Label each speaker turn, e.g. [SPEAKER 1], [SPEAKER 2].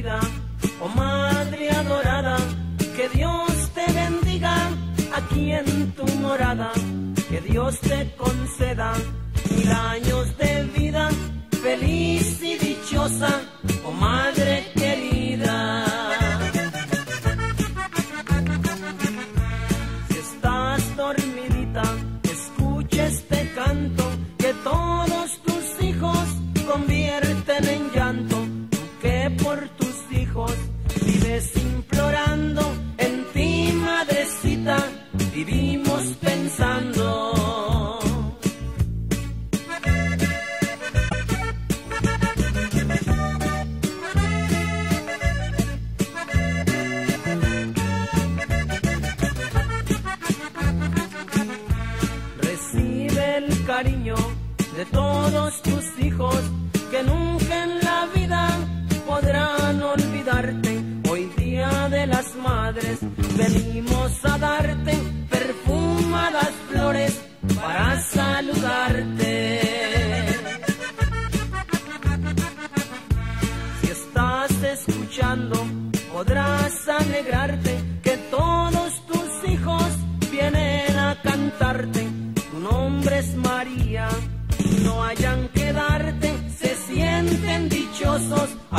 [SPEAKER 1] querida, oh madre adorada, que Dios te bendiga aquí en tu morada, que Dios te conceda 1000 años de vida, feliz y dichosa, oh madre querida. Si estás dormidita, escucha este canto, que todos tus hijos convierten en llanto, tú que por tus hijos vives implorando, en ti madrecita vivimos pensando. Recibe el cariño de todos tus hijos, que nunca en la vida podrán olvidarte. Hoy día de las madres venimos a darte perfumadas flores para saludarte. Si estás escuchando, podrás alegrarte, que todos tus hijos vienen a cantarte. Tu nombre es María, no hayan que darte, se sienten dichosos